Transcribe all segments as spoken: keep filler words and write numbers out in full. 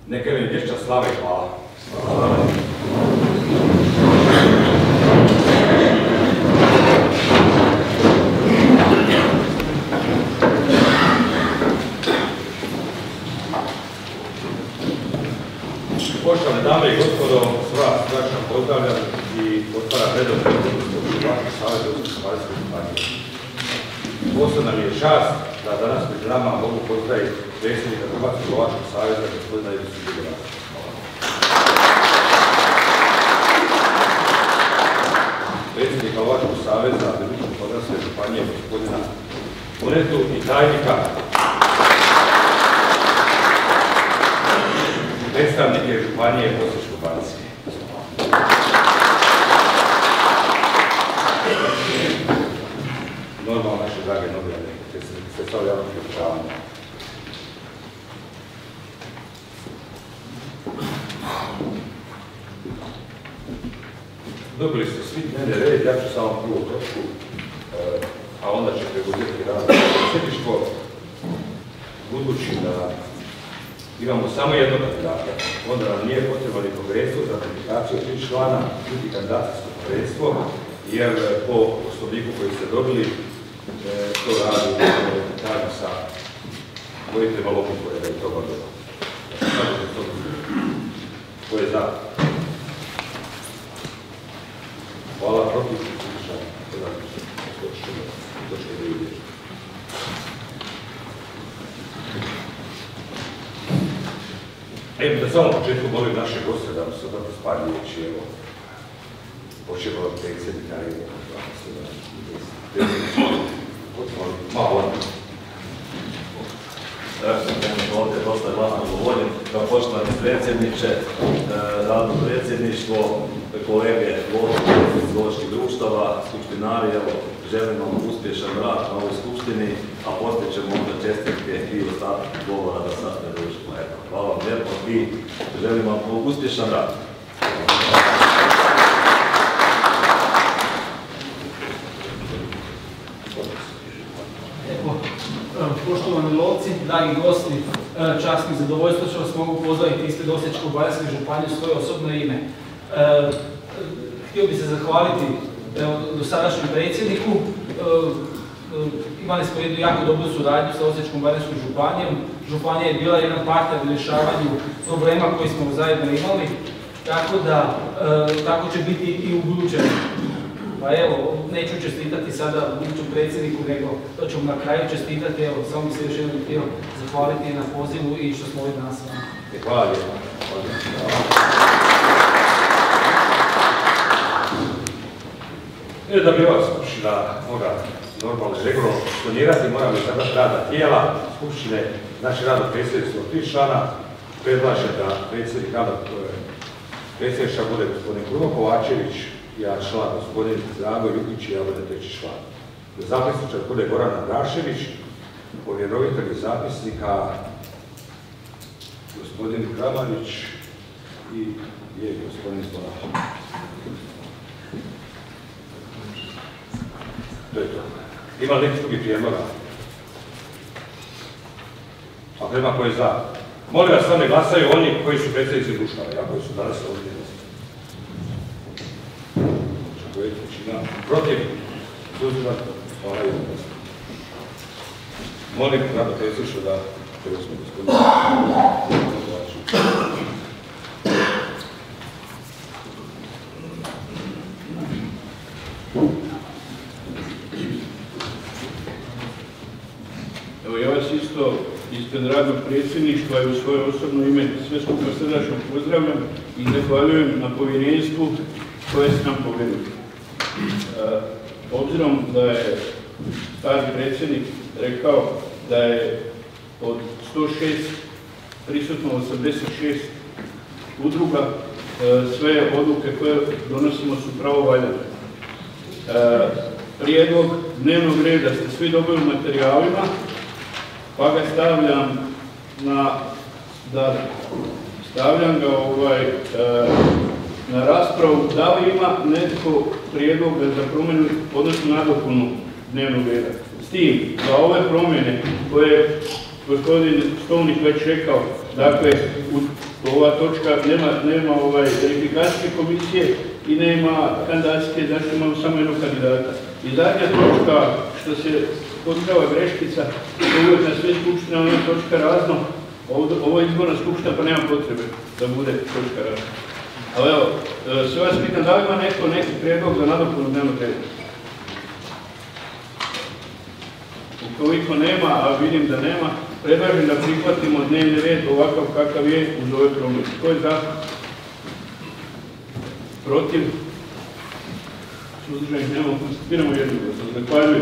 Neka mi vječna slava i hvala. Poštovane dame i gospodo, sva strašno pozdravljam i otvaram redom Hrvatskog saveza Osječko-baranjske županije. Posebna mi je čast da danas među nama mogu pozdraviti predsjednika Hrvatskog lovačkog saveza, gospodina Ivicu Đurđevića. Predsjednika Lovačkog saveza Virovitičko-podravske županije, gospodina Monetu i tajnika, predstavnike županije Osječko-baranjske. Normalno naše drage novinare, sredstva javnog priopćavanja. Dobili ste svi dnevni red, ja ću samo prvu točku, a onda će preuzeti rad predsjedništvo. Budući da imamo samo jednog kandidata, onda nam nije potrebno ni povjerenstvo za ratifikaciju tri člana, niti kandidacijsko povjerenstvo, jer po poslovniku koji ste dobili, to radi tajno sa koji treba lokalno da je to obavljeno. Ko je za? Hvala, protiv. Točke da vidjeti. Evo da samo u početku molim naše goste da se obrati s par riječi, evo, počemo od predsjednika i malo. Ja sam ovdje dosta glasno govorim, kao poštovani predsjedniče, radno predsjedništvo, kolege lovačkih društava, skupštinari, evo, želim vam uspješan rad na ovoj skupštini, a poslije ćemo onda čestitke i ostatak govora da sad ne družimo. Hvala vam lijepo i želim vam uspješan rad. Poštovani lovci, dragi gosti, čast mi zadovoljstvo što vas mogu pozdraviti ispred Osječko-baranjske županije u svoje osobno ime. Htio bih se zahvaliti dosadašnjem predsjedniku. Imali smo jednu jako dobru suradnju sa Osječko-baranjskom županijom. Županija je bila jedan partner u rješavanju problema koji smo zajedno imali, tako da tako će biti i u budućem. Pa evo, neću čestitati sada budućem predsjedniku, nego to ćemo na kraju čestitati. Evo, samo mi se još jednom htio zahvaliti na pozivu i što smo ovdje danas s vama. Hvala lijepo. Da bi ova skupština mogla normalno i regularno funkcionirati, moramo izabrati radna tijela skupštine. Naši radno predsjedništvo tri člana, predlaže da predsjednik rada predsjedništva bude gospodin Kruno Kovačević, ja član gospodin Drago Ljubić i ja budem treći član. Zapisničar bude Goran Andrašević, povjerovitelj zapisnika gospodin Kramanić i je gospodin Slona. To je to. Ima li neki drugi prijedloga? A prema koji je za? Molim vas, sad ne glasaju oni koji su predsjednici društava, ja koji su danas ovdje. Koji je većina protiv? Suzdržan? Hvala i vas. Molim rado predsjedništvo da preuzme gospodinu. Evo ja vas isto ispred radnog predsjedništva i u svoje osobno ime sve skupa srdačno pozdravljam i zahvaljujem na povjerenstvu koje ste nam povjerili. Obzirom da je stari predsjednik rekao da je od sto šest prisutno osamdeset šest udruga, sve odluke koje donosimo su pravovaljane. Prijedlog dnevnog reda ste svi dobili u materijalima, pa ga stavljam na, da stavljam ga ovaj, e, na raspravu. Da li ima netko prijedloga za promjenu, odnosno nadopunu dnevnog reda? S tim, za ove promjene koje je gospodin Stovnik već rekao, dakle, u ova točka nema, nema ovaj, verifikacijske komisije i nema kandidacijske, zašto imamo samo jednog kandidata. I zadnja točka, što se podržava greškica, što uvijek na sve skupština, ona točka razno, ovo je izborna skupština pa nema potrebe da bude točka razno. Ali evo, sve vas pitam, da li ima neko neki prijedlog za nadopunu dnevnog reda? Ukoliko nema, a vidim da nema, predlažem da prihvatimo dnevni red ovakav kakav je uz ove promjene. Tko je za? Protiv? Suzdržanih nema, konstatiramo jednu glasu. Zahvaljujem.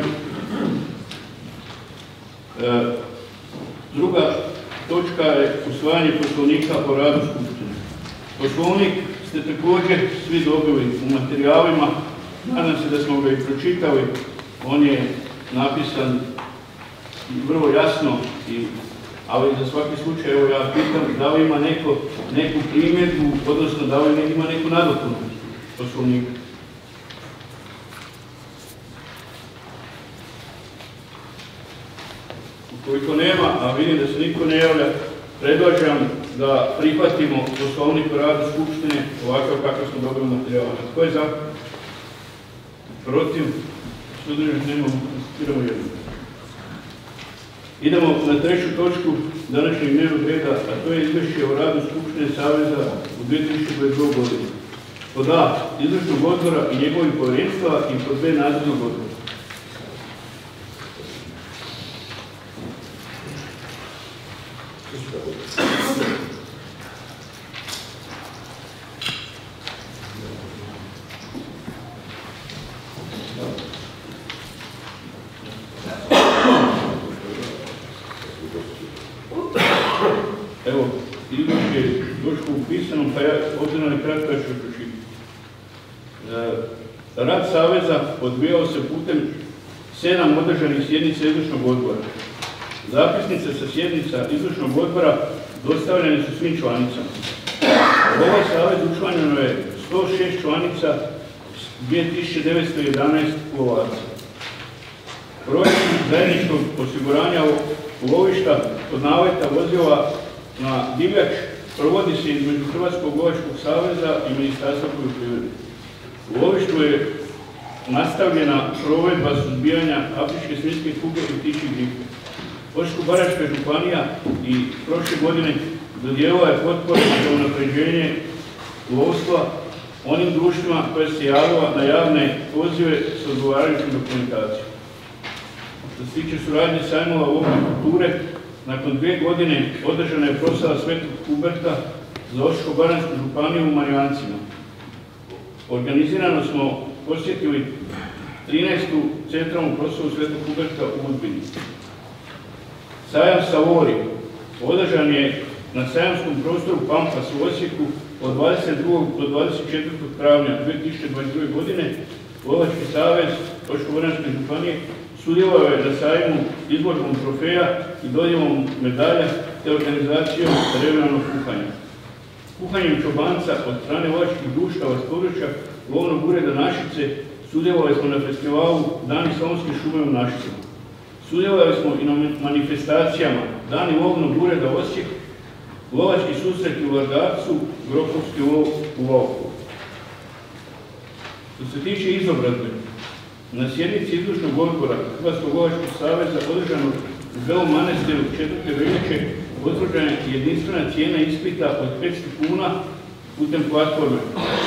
E, druga točka je usvajanje poslovnika o radu skupštine. Poslovnik ste također svi dobili u materijalima. Nadam se da smo ga i pročitali. On je napisan vrlo jasno, i, ali za svaki slučaj evo ja pitam da li ima neko, neku primjedbu, odnosno da li ima neku nadopunu poslovnika. Ukoliko nema, a vidim da se niko ne javlja, predlažem da prihvatimo poslovnik o radu skupštine ovakav kakav smo dobili materijala. Tko je za? Protiv? Suzdržanih nema, konstatiramo jednu. Idemo na treću točku današnjeg dnevnog reda, a to je izvješće o radu Skupštine Saveza u dvije tisuće dvadeset druge. godine. Pod A. Izvršnog odbora i njegovih povjerenstva i pod B. nadzornog odbora. Evo, izvješće je došlo u pisanom, pa ja obzirom na kratko ću pročitati. Rad Saveza odvijao se putem sedam održanih sjednica izvršnog odbora. Zapisnice sa sjednica izvršnog odbora dostavljene su svim članicama. Ovaj Savez učlanjeno je sto šest članica, dvije tisuće devetsto jedanaest lovaca. Projekt zajedničkog osiguranja lovišta od naleta vozila na divljač provodi se između Hrvatskog lovačkog saveza i Ministarstva poljoprivrede. U lovištu je nastavljena provedba suzbijanja afričke svinjske kuge i ptičjih gripe. Osječko-baranjska županija i prošle godine dodijelila je potporu za unapređenje lovstva onim društvima koje se javila na javne pozive s odgovarajućom dokumentacijom. Što se tiče suradnje sajmova lovne kulture, nakon dvije godine održana je proslava Svetog Huberta za Osječko-baranjsku županiju u Marijancima. Organizirano smo posjetili trinaestu centralnu proslavu Svetog Huberta u Udbini. Sajam Savori održan je na sajamskom prostoru Pampas u Osijeku od dvadeset drugog do dvadeset četvrtog travnja dvije tisuće dvadeset druge. godine. Lovački savez Osječko-baranjske županije sudjelovao je na sajmu izložbom trofeja i dodjelom medalja te organizacijom regionalnog kuhanja. Kuhanjem čobanca od strane lovačkih društava s područja lovnog ureda Našice sudjelovali smo na festivalu Dani Slavonske šume u Našicama. Sudjelovali smo i na manifestacijama Dani lovnog ureda Osijek, lovački susreti u Lardarcu, Grokovski lov u Valku. Što se tiče izobrazbe, na sjednici izvršnog odbora Hrvatskog lovačkog saveza održanog u Belom Manastiru četvrte veljače potvrđena je jedinstvena cijena ispita od petsto kuna putem platforme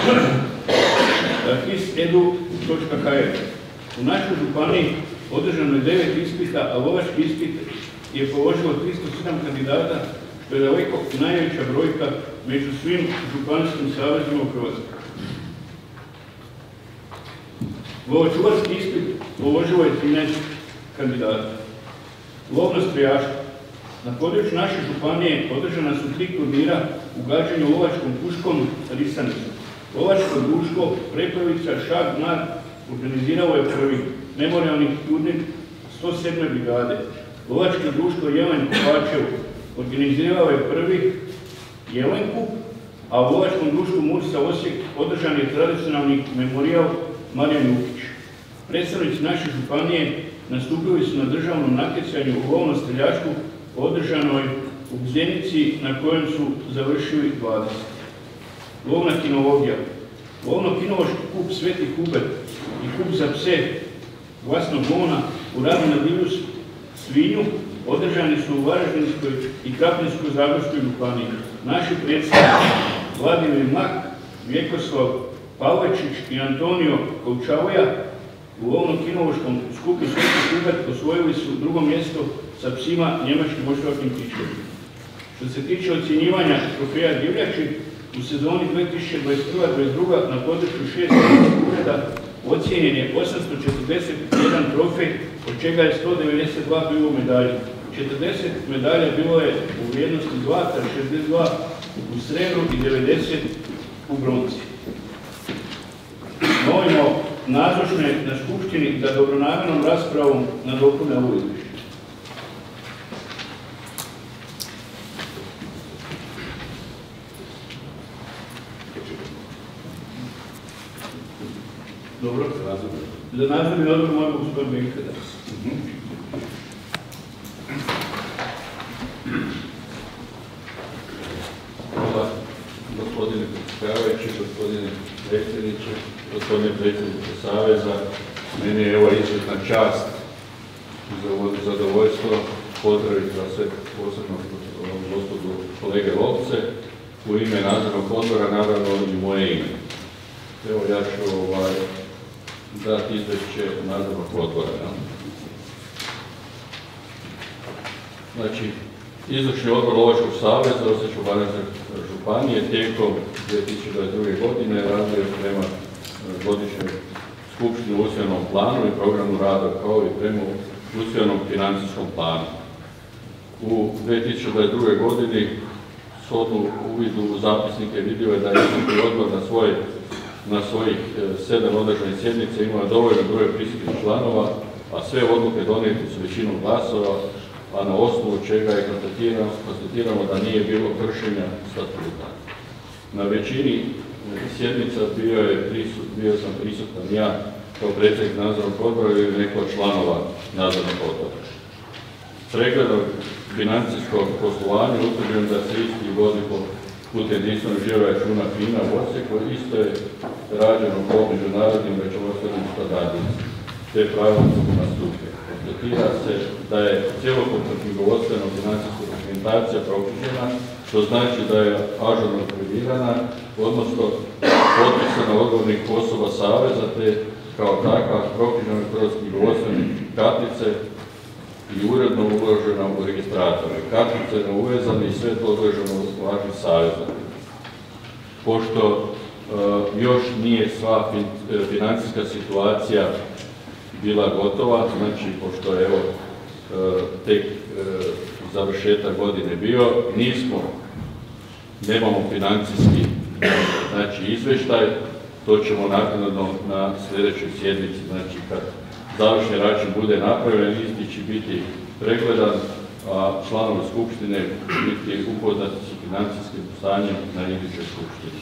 his edu točka ha er. U našoj županiji održano je devet ispita, a lovački ispit je položilo tristo sedam kandidata, što je daleko najveća brojka među svim županijskim savezima u Hrvatskoj. Lovočuvarski ispit položilo je trinaest kandidata. Lovno strijaštvo. Na području naše županije održana su tri turnira u gađanju lovačkom puškom Risanicu. Lovačko društvo Prepovica Šag Mlad organiziralo je prvi memorialni turnir sto sedme brigade. Lovačko društvo Jelen Kovačev organiziralo je prvi Jelenku, a u lovačkom društvu Mursa Osijek održan je tradicionalni memorijal Marijan Jukić. Predstavnici naše županije nastupili su na državnom natjecanju u lovnom streljaštvu održanoj u Zenici na kojem su završili dvadeset. Lovna kinologija. Lovno-kinološki kup Sveti Hubert i kup za pse Glasnog Gona u radu na divlju svinju održani su u Varaždinskoj i Krapinsko-zagorskoj županiji. Naši predstavnici Vladimir Mak, Vjekoslav Pavlečić i Antonio Kovčavoja u lovno-kinološkom skupu Sveti Hubert osvojili su drugo mjesto sa psima njemačkim oštrovatnim pičevima. Što se tiče ocjenjivanja trofeja divljači, u sezoni dvije tisuće dvadeset prva dvadeset druga na području šest ureda ocijenjen je osamsto četrdeset jedan trofej, od čega je sto devedeset dva bilo medalje. četrdeset medalja bilo je u vrijednosti zlata, šezdeset dva u srebru i devedeset u bronci. Molimo nazočne na skupštini da dobronamjernom raspravom nadopune ovo izvješće. Dobro, za nadzorni odbor moramo gospodin Benka da. Hvala gospodine predsjedavajući, gospodine predsjedniče, gospodine predsjedniče Saveza. Meni je evo izuzetna čast i zadovoljstvo pozdraviti vas sve, posebno gospodu kolege Lovce, u ime nadzornog odbora, naravno i moje ime. Evo ja ću ovaj, dati izvješće nadzornog odbora. Ja. Znači, izvršni odbor Lovačkog saveza Osječko-baranjske županije tijekom dvije tisuće dvadeset druge. godine radio prema godišnjoj skupštini usvojenom planu i programu rada kao i prema usvojenom financijskom planu. U dvije tisuće dvadeset druge. godini shodno uvidu u zapisnike vidio je da je izvršni odbor na svoj na svojih sedam održanih sjednica imao dovoljno broj prisutnih članova, a sve odluke donijete su većinom glasova, a na osnovu čega je konstatirano da nije bilo kršenja statuta. Na većini sjednica bio, je prisut, bio sam prisutan ja kao predsjednik nadzornog odbora ili neko od članova nadzornog odbora. Pregledom financijskog poslovanja utvrđujem da se isti vodi po putem jedinstvenog žiro računa FINA u Osijeku, isto je rađeno po međunarodnim računovodstvenim standardima, te pravilnikom na struke. Konstatira se da je cjelokupna knjigovodstvena financijska dokumentacija proknjižena, što znači da je ažurno revidirana, odnosno potpisana odgovornih osoba Saveza, te kao takva proknjižena kroz knjigovodstvene kartice i uredno uložena u registratore. Kartice neuvezane i sve to odloženo u važnih Saveza. Pošto e, još nije sva fin, e, financijska situacija bila gotova, znači pošto je evo e, tek e, završetak godine bio, nismo, nemamo financijski znači, izvještaj, to ćemo naknadno na sljedećoj sjednici, znači kad završni račun bude napravljen, isti će biti pregledan, a članovi skupštine biti upoznati s financijskim stanjem na idućoj skupštini.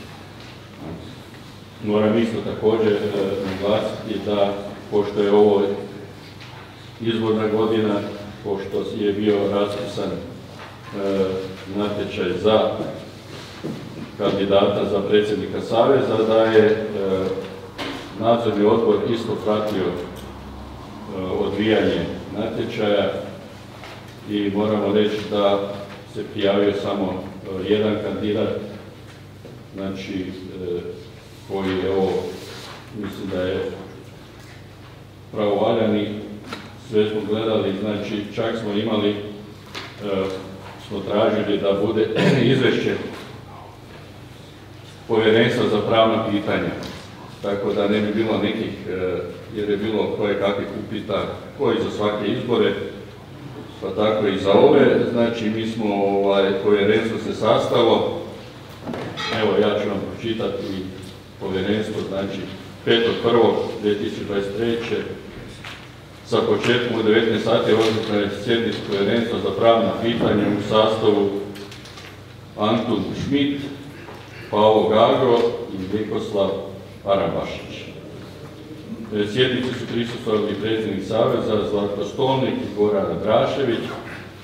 Moram isto također e, naglasiti da, pošto je ovo izborna godina, pošto je bio raspisan e, natječaj za kandidata za predsjednika Saveza, da je e, nadzorni odbor isto pratio odvijanje natječaja i moramo reći da se prijavio samo jedan kandidat, znači koji je ovo, mislim da je pravovaljan i sve smo gledali, znači čak smo imali, smo tražili da bude izvješće Povjerenstva za pravna pitanja. Tako da ne bi bilo nekih, jer je bilo koje kakvih upita, koji za svake izbore, pa tako i za ove. Znači, mi smo, ovaj, povjerenstvo se sastalo, evo ja ću vam pročitati povjerenstvo, znači petog prvog dvije tisuće dvadeset treće. sa početkom u devetnaest sati održana je sjednica povjerenstva za pravna pitanja u sastavu Antun Šmit, Pavo Gago i Vjekoslav Arabašić. Sjednici su prisustvovali predsjednik Saveza Zlatko Stolnik i Goran Drašević,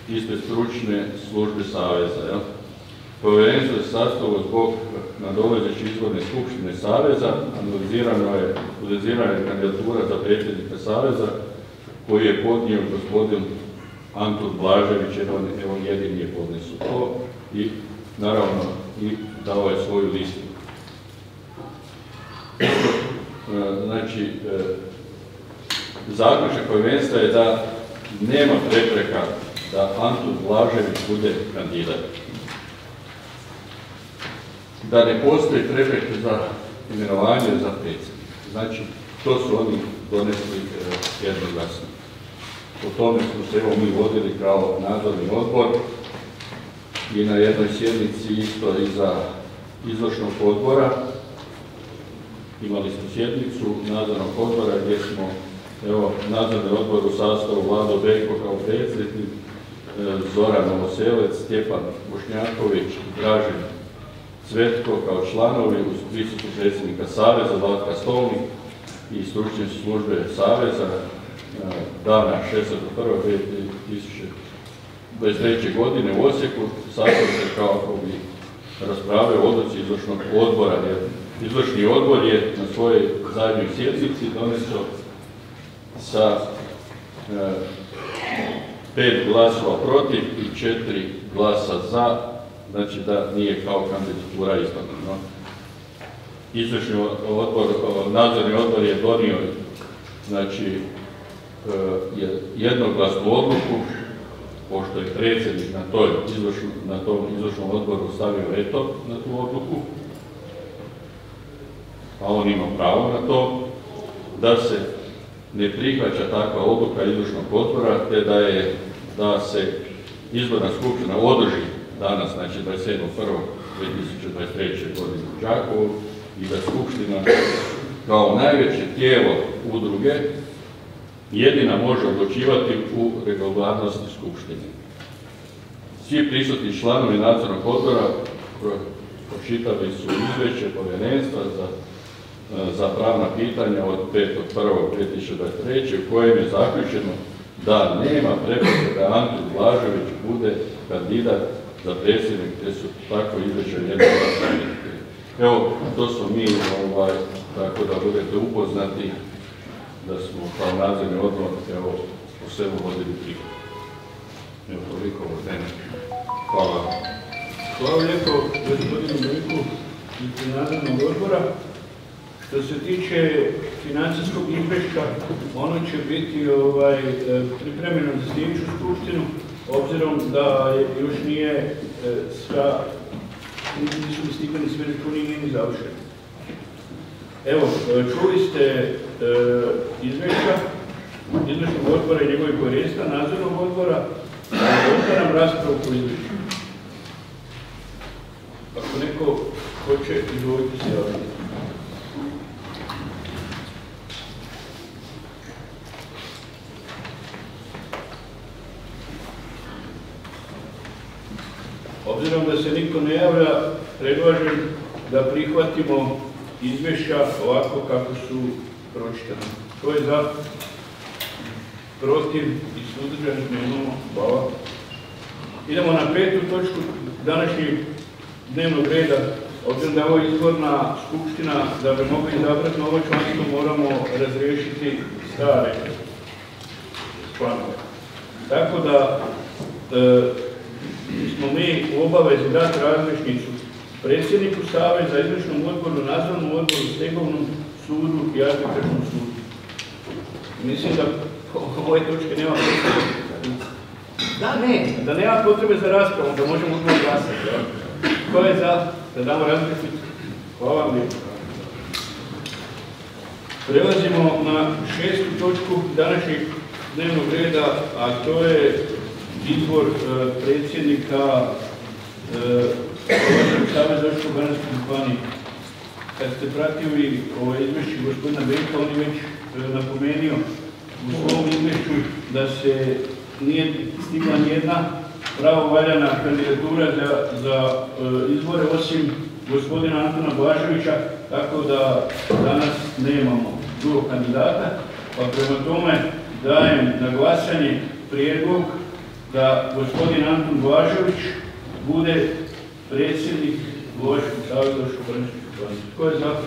iste stručne službe Saveza. Jel? Povjerenstvo je sastavilo zbog nadolazeće izborne skupštine Saveza, analizirano je, analizirana je kandidatura za predsjednika Saveza koji je podnio gospodin Antun Blažević, jer on evo jedini je podnesu to i naravno i dao je svoju listu. Znači, zaključak povjerenstva je da nema prepreka da Antun Blažević bude kandidat. Da ne postoji prepreke za imenovanje za predsjednika. Znači, to su oni donesli jednoglasno. O tome smo se evo mi vodili kao nadzorni odbor i na jednoj sjednici isto i za izvršnog odbora. Imali smo sjednicu nadzornog odbora gdje smo, evo, nadzorni odbor u sastavu Vlado Beko kao predsjednik, Zoran Novoselec, Stjepan Bošnjaković, Dražen Cvetko kao članovi uz prisutnog predsjednika Saveza, Vlatka Stolnik i stručne službe Saveza dana šestog prvog dvije tisuće dvadeset treće. godine u Osijeku sastavio se kako bi raspravljao o odluci izvršnog odbora. Izvršni odbor je na svojoj zadnjoj sjednici donesao sa e, pet glasova protiv i četiri glasa za, znači da nije kao kandidatura izborna. Izvršni odbor, nadzorni odbor je donio, znači, je jednoglasnu odluku, pošto je predsjednik na, toj izvršnu, na tom izvršnom odboru stavio veto na tu odluku, a on ima pravo na to, da se ne prihvaća takva odluka izvršnog odbora, te da je da se izborna skupština održi danas, znači dvadeset sedmog prvog dvije tisuće dvadeset treće. godine u Đakovu i da skupština kao najveće tijelo udruge jedina može odlučivati u regularnosti skupštine. Svi prisutni članovi nadzornog odbora pročitali su izvješće povjerenstva za, za pravna pitanja od petog prvog dvije tisuće dvadeset treće. u kojem je zaključeno da nema prepreke da Antun Blažević bude kandidat za predsjednik, te su tako izvješće jednoglasno. Evo, to smo mi, ovaj, tako da budete upoznati da smo kao nadzorni odbor, evo, u svemu vodili brigu. Evo, toliko od mene. Hvala. Hvala lijepo gospodinu Miliku iz nadzornog odbora. Što se tiče financijskog izvješća, ono će biti ovaj, pripremljeno za sljedeću skupštinu, obzirom da je, još nije e, sva, nisu mi stigli sve računi, nije ni završeno. Evo, čuli ste e, izvješća izvršnog odbora i njegovih povjerenstva, nadzornog odbora, otvaram raspravu po izvješću. Ako neko hoće, izvolite se javiti. Obzirom da se niko ne javlja, predlažem da prihvatimo izvješća ovako kako su pročitane. To je za, protiv i suzdržanih nemamo. Hvala. Idemo na petu točku današnjeg dnevnog reda. Obzirom da je ovo izborna skupština, da bi mogli izabrati novo članstvo, moramo razriješiti stare članove. Tako da e, smo mi u obavezi dati razrješnicu predsjedniku Saveza, izvršnom odboru, nadzornom odboru, stegovnom sudu i arbitražnom sudu. Mislim da ove točke nema potrebe. Da, ne, da nema potrebe za raspravu, da možemo odmah glasati. Ko je za da damo razrješnicu? Hvala vam lijepo. Prelazimo na šestu točku današnjeg dnevnog reda, a to je izbor e, predsjednika Saveza Osječko-baranjske županije. Kad ste pratili ovo izvješće gospodina Beka, on je već e, napomenuo u svom izvješću da se nije stigla nijedna pravovaljana kandidatura za, za e, izbore osim gospodina Antuna Blaževića, tako da danas nemamo drugog kandidata, pa prema tome dajem na glasanje prijedlog da gospodin Antun Blažević bude predsjednik Lovačkog saveza Osječko-baranjske županije. Tko je za?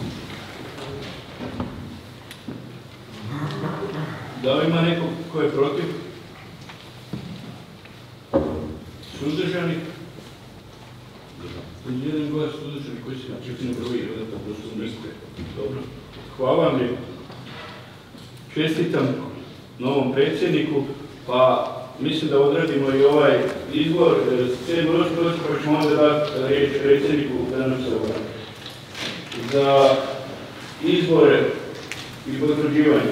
Da li ima neko ko je protiv? Suzdržani? Jedan glas suzdržani koji se načekne broji, da to su niste. Dobro. Hvala vam lijepo. Čestitam novom predsjedniku, pa mislim da odradimo i ovaj izbor. Slijedno roči proći, pa ćemo onda dati riječ predsjedniku da nam se obrati. Za izbore i potvrđivanje.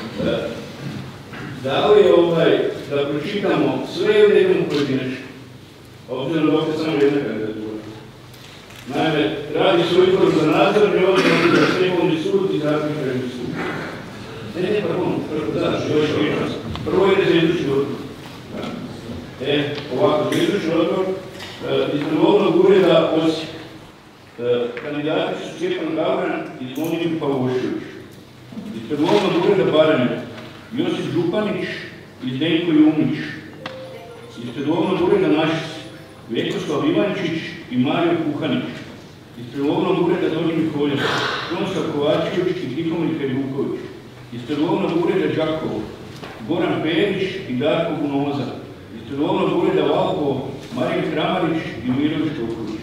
Da li je ovaj, da pročitamo sve ili jednom pojedinačno? Obzirom da opet samo jedna kandidatura. Naime, radi se o izboru za nadzorni odbor, za stegovni sud i za arbitražni sud. Ne, ne, pardon, prvo, da, još više. Prvo je za izvršni odbor. E, ovako, za izvršni odbor, ispred Lovnog ureda Osijek. Kandidati su Stjepan Gavran i Zvonimir Pavošević. Ispred Lovnog ureda Baranja, Josip Županić i Zdenko Jumić. Ispred Lovnog ureda Našice, Vjekoslav Ivančić i Mario Kuhanić. Ispred Lovnog ureda Donji Miholjac, Krunoslav Kovačević i Tihomir Heribuković. Ispred Lovnog ureda Đakovo, Goran Perić i Darko Gunoza. Ispred Lovnog ureda Valpovo, Marin Kramarić i Mirović Čoković.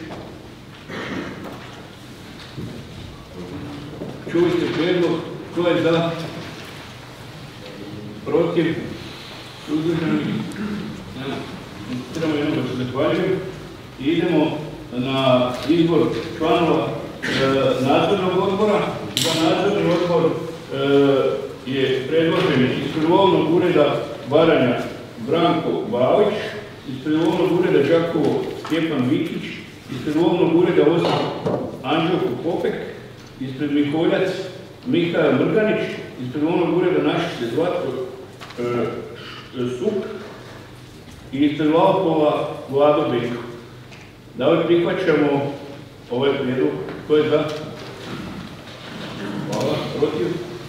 Čuli ste prijedlog, tko je za? Protiv? Suzdržani? Trebamo jednom da se zahvaljujem. I idemo na izbor članova e, nadzornog odbora. Za nadzorni odbor e, je predložen ispred Lovnog ureda Baranja Branko Balić, ispred Lovnog ureda Đakovo Stjepan Vikić, ispred Lovnog ureda Osijek Anđelko Popek, ispred Miholjac Mihajl Mrganić, ispred Lovnog ureda Našice Zlatko e, Suk i ispred Valpova Vlado Beko. Da li prihvaćamo ovaj prijedlog? Tko je za? Hvala. Protiv?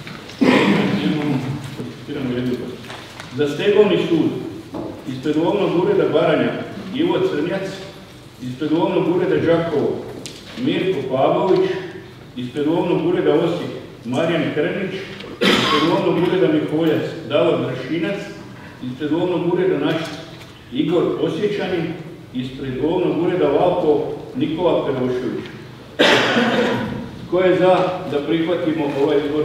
Imamo jednu gost. Za stegovni sud ispred Lovnog ureda Baranja Ivo Crnjac, ispred Lovnog ureda Đakovo Mirko Pavlović, ispred Lovnog ureda Osijek Marijan Krnić, ispred Lovnog ureda Miholjac Davor Dršinac, ispred Lovnog ureda Našice Igor Osjećanin, ispred Lovnog ureda Valpov Nikola Perošević. Ko je za da prihvatimo ovaj izbor?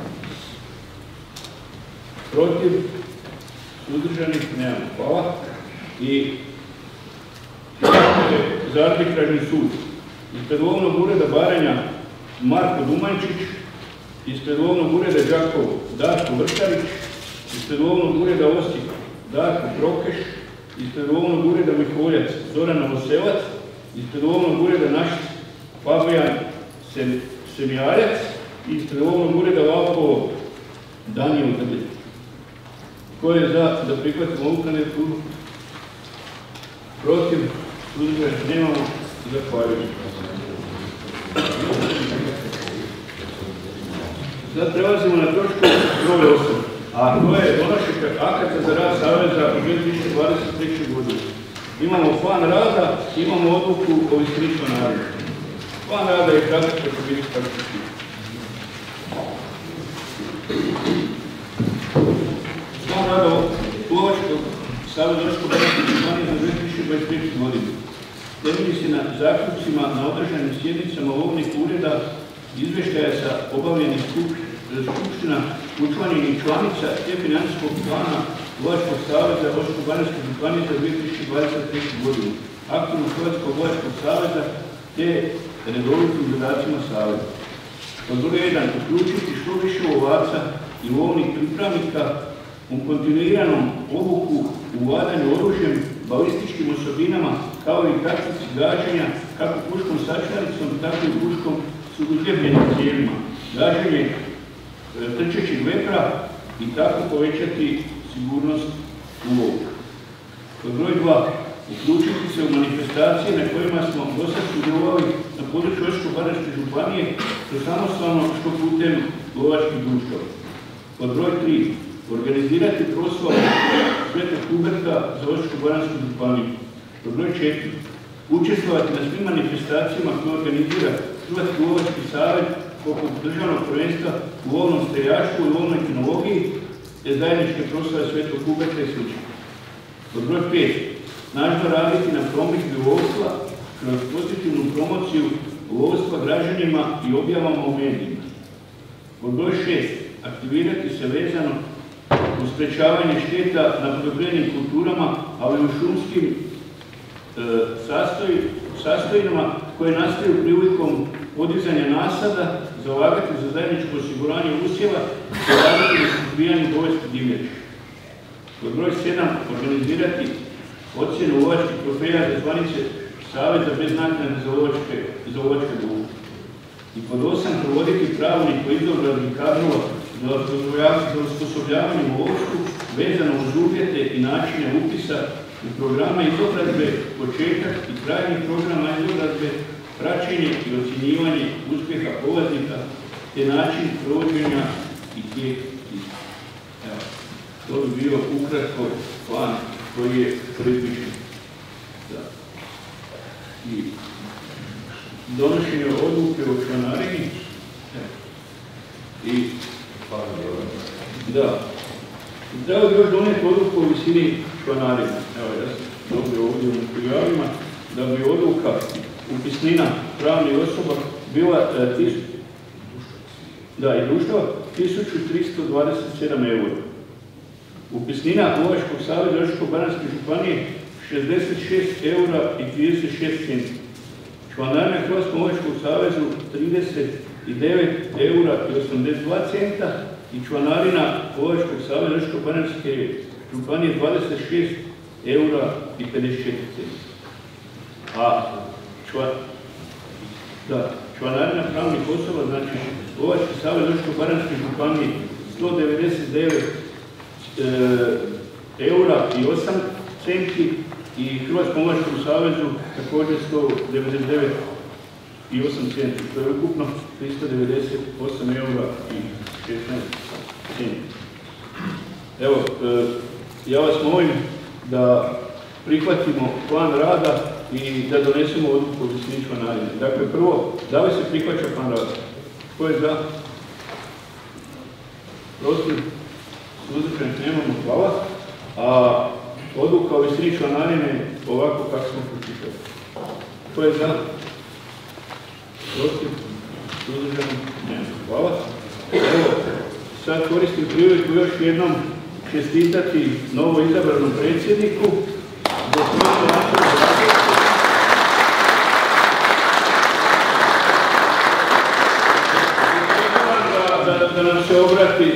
Protiv? Suzdržanih? Nemamo. Hvala. I za arbitražni sud. Ispred Lovnog ureda Baranja Marko Dumančić, ispred Lovnog ureda Đakovo Darko Vrtarić, ispred Lovnog ureda Osijek Darko Prokeš, ispred Lovnog ureda Miholjac Zoran Novoselac, ispred Lovnog ureda Našice Fabijan Semjarjac i ispred Lovnog ureda Valpovo Danijel Grlje. Ko je za da prihvatimo ovu kandidaturu? Protiv? Suzdržanih? Nemamo. Zahvaljujem. Sad prelazimo na točku broj osam. A to je donošenje akata za rad Saveza u dvije tisuće dvadeset trećoj. godini. Imamo plan rada, imamo odluku o iskričnom narodu. Plan rada je kratak kako biti kako će. Plan rada Lovačkog saveza Osječko-baranjske županije za dvije tisuće dvadeset treću. godinu. Temelji se na zaključcima na održanim sjednicama lovnih ureda, izvještaja sa obavljenih skupština, učlanjenih članica te financijskog plana Lovačkog saveza Osječko-baranjske županije za dvije tisuće dvadeset treću. godinu, aktivnog Hrvatskog lovačkog saveza te redovitim zadacima saveza. Pod broj jedan, uključiti što više lovaca i lovnih pripravnika u kontinuiranom obuku u vladanju oružjem, balističkim osobinama, kao i taktici gađanja, kako puškom sačaricom, tako i puškom s ugljebljenim cijelima, gađanje e, trčećih vepra i tako povećati sigurnost u lovu. Pod broj dva, uključiti se u manifestacije na kojima smo dosad sudjelovali na području Osječko-baranjske županije, što samostalno, što putem lovačkih društava. Pod broj tri, organizirati proslavu Svetog Huberta za Osječko-baranjsku županiju. Pod broj četiri. Učestvovati na svim manifestacijama koje organizira Hrvatski lovački savez poput državnog prvenstva u lovnom streljaštvu i lovnoj kinologiji te zajedničke proslave Svetog Huberta i sl. Pod broj pet. Snažno raditi na promidžbi lovstva kroz pozitivnu promociju lovstva građanima i objavama u medijima. Pod broj šest. Aktivirati se vezano u sprečavanje šteta na poljoprivrednim kulturama, ali i u šumskim e, sastoj, sastojinama koje nastaju prilikom podizanja nasada, zalagati za zajedničko osiguranje usjeva i raditi na suzbijanju bolesti divljači. Pod broj sedam. Organizirati ocjenu lovačkih trofeja za zvanice Saveza bez naknade za lovačke, za lovačke društva. I pod osam. Provoditi pravilnik o izobrazbi kadrova za osposobljavanje u lovstvu vezano uz uvjete i načine upisa u programe izobrazbe, početak i trajnih programa izobrazbe, praćenje i ocjenjivanje uspjeha polaznika te način provođenja i tijek istih. Evo, to bi bio ukratko plan koji je predviđen. Da. I donošenje odluke o članarini. I da. Treba bi još donijeti odluku o visini članarina. Evo, ja sam dobio ovdje u materijalima da bi odluka upisnina pravnih osoba bila e, tis, da, i društva tisuću tristo dvadeset sedam eura. Upisnina Lovačkog saveza Osječko-baranjske županije šezdeset šest eura i trideset šest centi. Članarina Hrvatskom lovačkom savezu trideset devet eura i osamdeset dva centa i članarina Lovačkog saveza Osječko-baranjske županije dvadeset šest eura i pedeset četiri centa. A član, da, članarina pravnih osoba, znači Lovački savez Osječko-baranjske županije sto devedeset devet eura i osam centi i Hrvatskom lovačkom savezu također sto devedeset devet i osam centi, to je ukupno tristo devedeset osam eura i šesnaest centi. Evo, ja vas molim da prihvatimo plan rada i da donesemo odluku o visini članarine. Dakle, prvo, da li se prihvaća plan rada? Ko je za? Protiv? Suzdržanih nemamo, hvala. A odluka o visini članarine ovako kako smo pročitali. Ko je za? Protiv? Suzdržanih nemamo, hvala. Evo, sad koristim priliku još jednom čestitati novo izabranom predsjedniku. Da, da nam se obrati.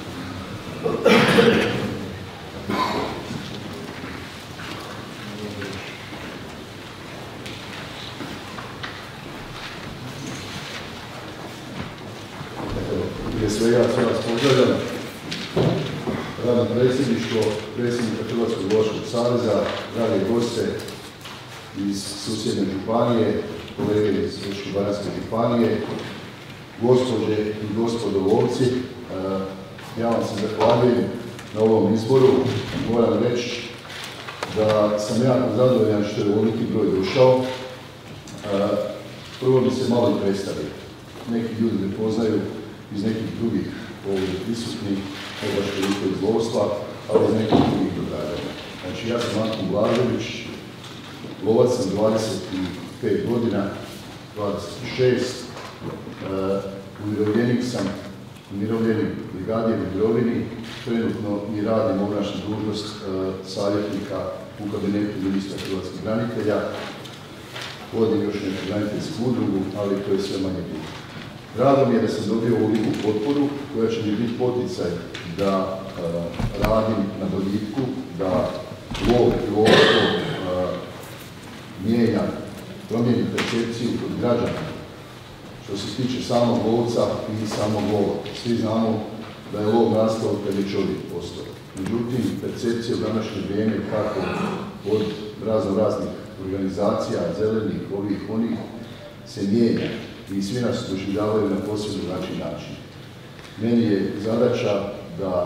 Prije svega sve vas pozdravljam. Radno predsjedništvo, predsjednika Hrvatskog lovačkog saveza, drage goste iz susjedne županije, kolege iz Osječko-baranjske županije, gospođe i gospodo lovci, ja vam se zahvaljujem na ovom izboru. Moram reći da sam jako zadovoljan što je ovoliki broj došao. Prvo bi se malo i predstavio. Neki ljudi me poznaju iz nekih drugih ovdje prisutnih, ne baš toliko iz lovstva, ali iz nekih drugih događanja. Znači, ja sam Anton Blažević, lovac sam dvadeset pet godina, dvadeset šest, uh, umirovljenik sam, umirovljeni brigadije u mirovini, trenutno i radim obnašam dužnost uh, savjetnika u kabinetu ministra hrvatskih branitelja, vodim još neku braniteljsku udrugu, ali to je sve manje bitno. Drago mi je da sam dobio ovoliku potporu koja će mi biti poticaj da uh, radim na boljitku, da lov i lovstvo uh, mijenja, promijeni percepciju kod građana. Što se tiče samog lovca i samog lova. Svi znamo da je lov nastao kad je čovjek postao. Međutim, percepcija u današnje vrijeme kako od razno raznih organizacija, zelenih, ovih, onih, se mijenja i svi nas doživljavaju na posebno drugačiji način. Meni je zadaća da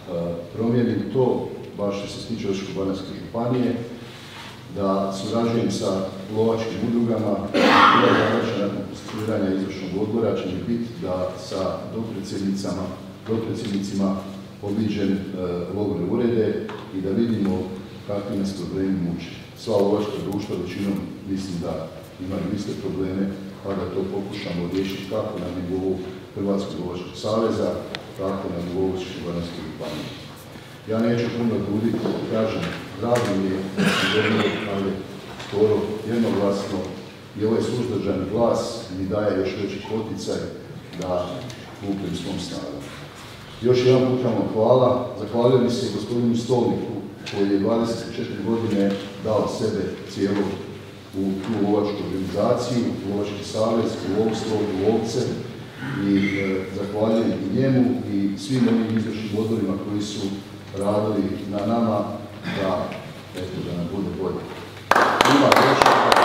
promijenim to, baš što se tiče Osječko-baranjske županije, da surađujem sa lovačkim udrugama. Prva zadaća nakon konstituiranja izvršnog odbora će mi biti da sa dopredsjednicama, dopredsjednicima obiđem e, lovne urede i da vidimo kakvi nas problemi muče. Sva lovačka društva većinom mislim da imaju iste probleme, pa da to pokušamo riješiti kako na nivou Hrvatskog lovačkog saveza, tako na nivou Osječko-baranjske županije. Ja neću puno duljiti, kažem, drago mi je da se dobili, ali skoro jednoglasno i ovaj suzdržani glas mi daje još veći poticaj da kupim svom snagu. Još jedan put vam hvala. Zahvaljujem se gospodinu Stolniku koji je dvadeset četiri godine dao sebe cijelo u tu lovačku organizaciju, u Lovački savez, u lovstvo, u lovce i e, zahvaljujem i njemu i svim onim izvršnim odborima koji su radili na nama da, eto, da nam bude bolje. Ima još.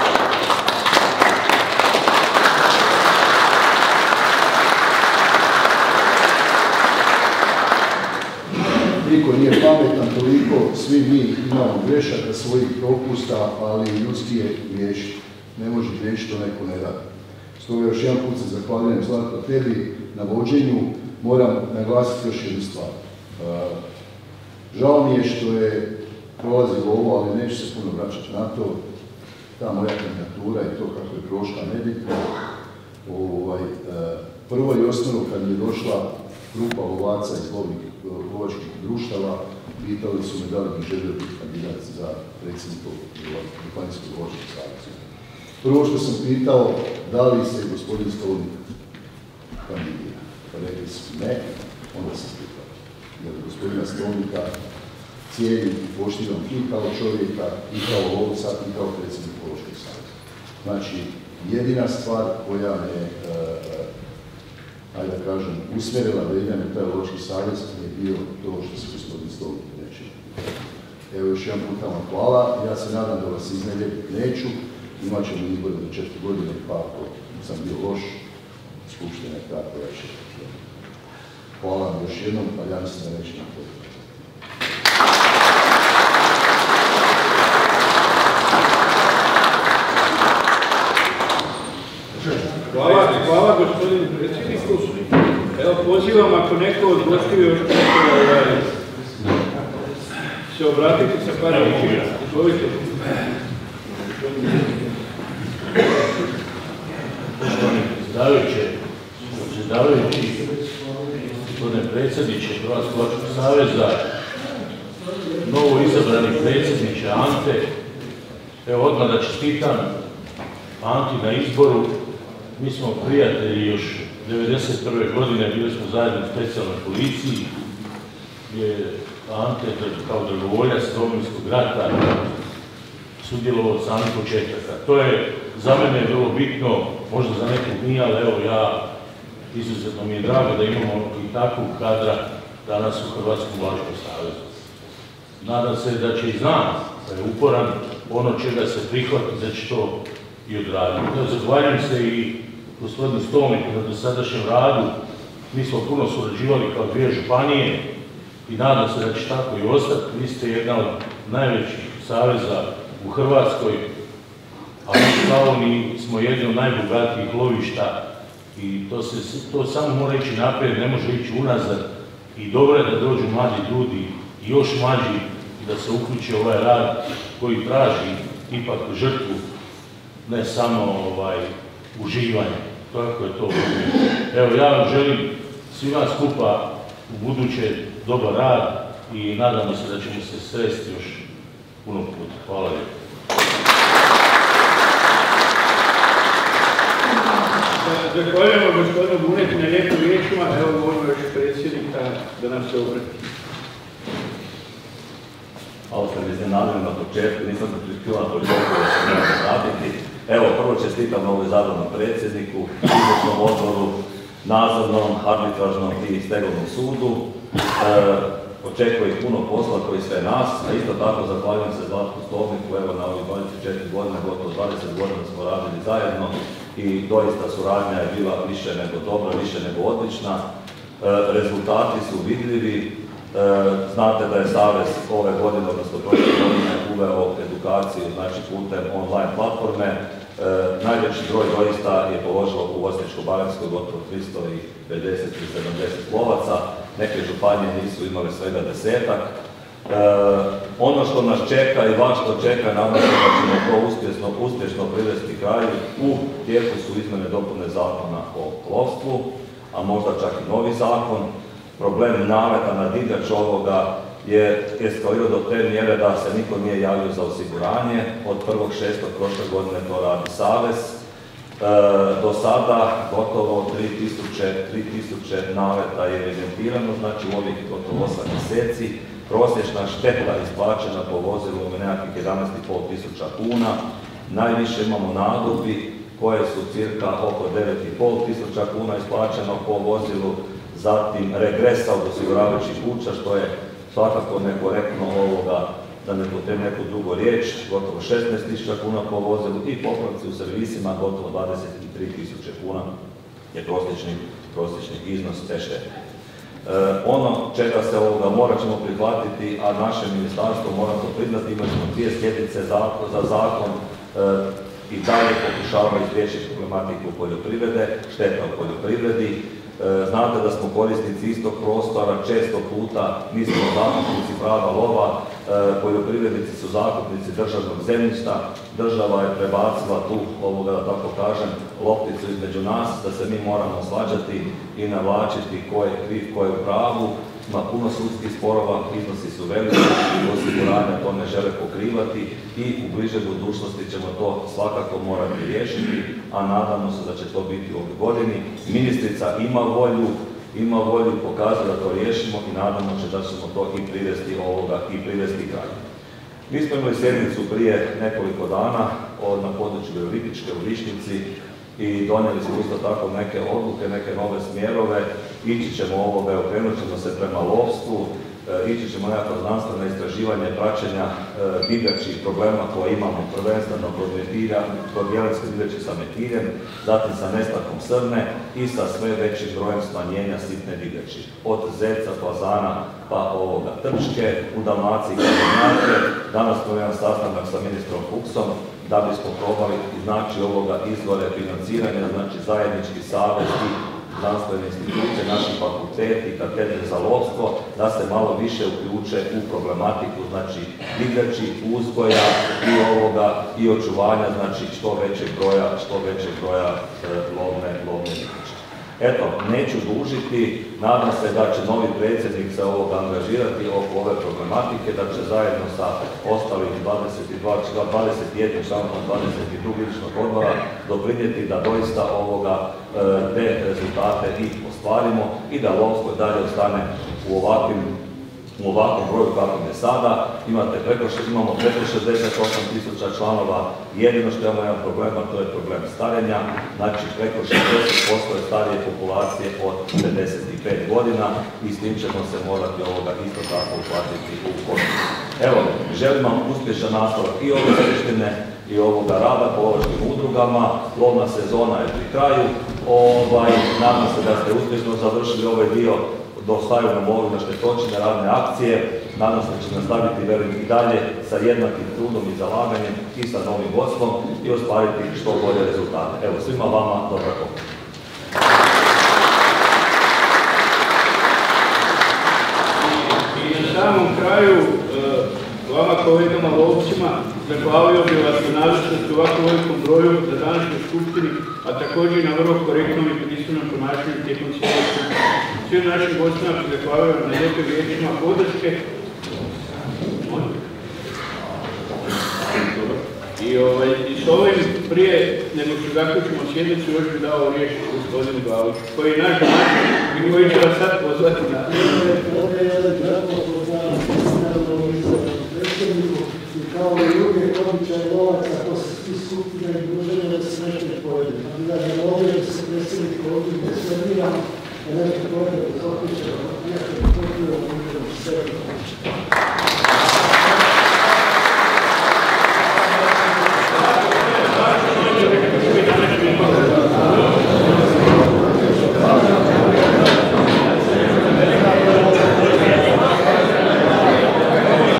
Niko nije pametan toliko, svi mi imamo grešaka, svojih propusta, ali ljudski je griješiti. Ne može griješiti to neko ne radi. Stoga još jedan put se zahvaljujem Zlatko tebi na vođenju. Moram naglasiti još jednu stvar. Žao mi je što je prolazilo ovo, ali neću se puno vraćati na to. Ta moja kandidatura i to kako je prošla nebitno. Ovaj, prvo i osnovno kad mi je došla grupa lovaca iz lovačkih društava, pitali su me da li bi želio biti kandidat za predsjednika Županijskog lovačkog saveza. Prvo što sam pitao, da li se gospodin Stolnik kandidira? Pa rekli su ne, onda sam pitao. Jer gospodina Stolnika cijenim i poštivam i kao čovjeka, i kao lovca, i kao predsjednik lovačkog saveza. Znači, jedina stvar koja me ajde da kažem, usmjerila da idem u taj lovački savez je bio to što se gospodin Stolnik neće. Evo još jedan put vam hvala, ja se nadam da vas iznevjeriti neću, imat ćemo izbore do četiri godine, pa ako sam bio loš, skupština je ta koja će. Hvala vam još jednom, pa ja mislim da neće napraviti. Hvala, hvala gospodinu predsjedniku. Evo pozivam ako neko od gostiju još neko se obratiti sa par riječi. Izvolite. Poštovani predsjedavajući, predsjedavajući, gospodine predsjedniče Hrvatskog lovačkog saveza, novo izabrani predsjedniče Ante, evo odmah da čestitam Anti na izboru. Mi smo prijatelji još devedeset prve godine, bili smo zajedno u specijalnoj policiji, gdje je Ante kao dragovoljac Domovinskog rata sudjelovao od samih početaka. To je za mene vrlo bitno, možda za nekog nije, ali evo ja, izuzetno mi je drago da imamo i takvog kadra danas u Hrvatskom lovačkom savezu. Nadam se da će i znam da je uporan ono čega se prihvati, da će to i odraditi. Zahvaljujem se i gospodinu Stolniku na dosadašnjem radu. Mi smo puno surađivali kao dvije županije i nadam se da će tako i ostati. Vi ste jedna od najvećih saveza u Hrvatskoj, a u Slavoniji smo jedni od najbogatijih lovišta i to, se, to samo mora ići naprijed, ne može ići unazad. I dobro je da dođu mladi ljudi i još mlađi da se uključi ovaj rad koji traži ipak žrtvu, ne samo ovaj, uživanje. Tako je to. Evo, ja vam želim svima skupa u buduće dobar rad i nadamo se da ćemo se sresti još puno puta. Hvala lijepo. Zahvaljujemo gospodinu Bunetu na lijepim riječima. Evo možemo još predsjednika da nam se obrati. Ovo sam iznenadili na početku, nisam se priskila na početku da se nema vratiti. Evo, prvo čestitam novo izabranom predsjedniku, izvršnom odboru, nadzornom, arbitražnom i stegovnom sudu. E, očekuje ih puno posla koji sve nas, a isto tako zahvaljujem se Zlatku Stolniku, evo na ovih dvadeset četiri godine, gotovo dvadeset godina smo radili zajedno i doista suradnja je bila više nego dobra, više nego odlična. E, rezultati su vidljivi, Znate da je Savez ove godine, odnosno prošle godine, uveo edukaciju, znači putem online platforme. Najveći broj doista je položilo u Osječko-baranjskoj gotovo tristo pedeset do sedamdeset lovaca, neke županije nisu imale svega desetak. Ono što nas čeka i vas što čeka, nadam se da ćemo to uspješno, uspješno privesti kraju. U tijeku su izmjene i dopune zakona o lovstvu, a možda čak i novi zakon. Problem naleta na divljač ovoga je eskalirao do te mjere da se niko nije javio za osiguranje. Od prvog šestog prošle godine to radi Savez. E, do sada gotovo tri tisuće naleta je evidentirano, znači u ovih gotovo osam mjeseci. Prosječna šteta isplaćena po vozilu je nekakvih jedanaest i pol tisuća kuna. Najviše imamo nagodbi koje su cirka oko devet i pol tisuća kuna isplaćeno po vozilu. Zatim regresa od osiguravajućih kuća, što je svakako nekorektno ovoga, da ne potrebno neku drugu riječ, gotovo šesnaest tisuća kuna po vozilu i popravci u servisima gotovo dvadeset tri tisuće kuna je prosječni, prosječni iznos te štete. E, ono čega se ovoga morat ćemo prihvatiti, a naše ministarstvo mora to priznati, imali smo dvije sjednice za, za zakon, e, i dalje pokušavamo izriješiti problematiku poljoprivrede, šteta u poljoprivredi. Znate da smo korisnici istog prostora, često puta nismo zakupnici prava lova, poljoprivrednici su zakupnici državnog zemljišta, država je prebacila tu, ovoga da tako kažem, lopticu između nas, da se mi moramo svađati i navlačiti ko je kriv, ko je u pravu. Ima puno sudskih sporova, iznosi su veliki, osiguranja to ne žele pokrivati i u bližoj budućnosti ćemo to svakako morati riješiti, a nadamo se da će to biti u ovoj godini. Ministrica ima volju, ima volju pokazati da to riješimo i nadamo se da ćemo to i privesti ovoga i privesti kraju. Mi smo imali sjednicu prije nekoliko dana na području Virovitičke u Višnjici i donijeli smo isto tako neke odluke, neke nove smjerove. Ići ćemo ovoga, okrenut ćemo se prema lovstvu, ići ćemo nekako znanstveno istraživanje praćenja e, divljači problema koje imamo prvenstveno kod metira, kod jelenske divljači sa metirjem, zatim sa nestankom srne i sa sve većim brojem smanjenja sitne divljači. Od zerca, fazana pa ovoga trčke, u Dalmaciji kaznjake. Danas smo jedan sastanak sa ministrom Fuchsom da bismo probali znači ovoga izvore financiranja, znači zajednički savez i znanstvene institucije, naši fakulteti i katedre za lovstvo, da se malo više uključe u problematiku, znači divljači, uzgoja i ovoga i očuvanja, znači što većeg broja, što većeg broja e, lovne, lovne divljači. Eto, neću dužiti, nadam se da će novi predsjednik se ovoga angažirati oko ove problematike, da će zajedno sa ostalim dvadeset dva, dvadeset jedan članom dvadeset dva izvršnog odbora doprinijeti da doista ovoga te rezultate i ostvarimo i da lovstvo dalje ostane u ovakvim u ovakvom broju kakvom je sada. Imate preko, imamo preko šezdeset osam tisuća članova, jedino što imamo jedan problem, a to je problem starenja, znači preko šezdeset posto je starije populacije od pedeset pet godina i s tim ćemo se morati ovoga isto tako uhvatiti u koštac. Evo, želim vam uspješan nastavak i ove skupštine i ovoga rada po lovačkim udrugama. Lovna sezona je pri kraju. Ovaj, nadam se da ste uspješno završili ovaj dio dostaju nam ovime štetočine, radne akcije. Nadam se da će nastaviti velim i dalje sa jednakim trudom i zalaganjem i sa novim vodstvom i ostvariti što bolje rezultate. Evo, svima vama dobra pomoć. I na samom kraju, vama kolegama lovcima, zahvalio bih vas na nazočnosti u ovako velikom broju za današnjoj skupštini, a također i na vrlo korektnom i pristojnom ponašanju tijekom sjednice. Svim našim gostima se zahvalio na lijepim riječima podrške. I, ovaj, I s ovim prije nego što zaključimo sjednicu još bih dao riječ gospodinu Glaviću, koji je naš domaćin i koji će vas sad pozvati na... Ovdje je jedan jako pozvan, naravno i za predsjedniku i kao i uvijek obično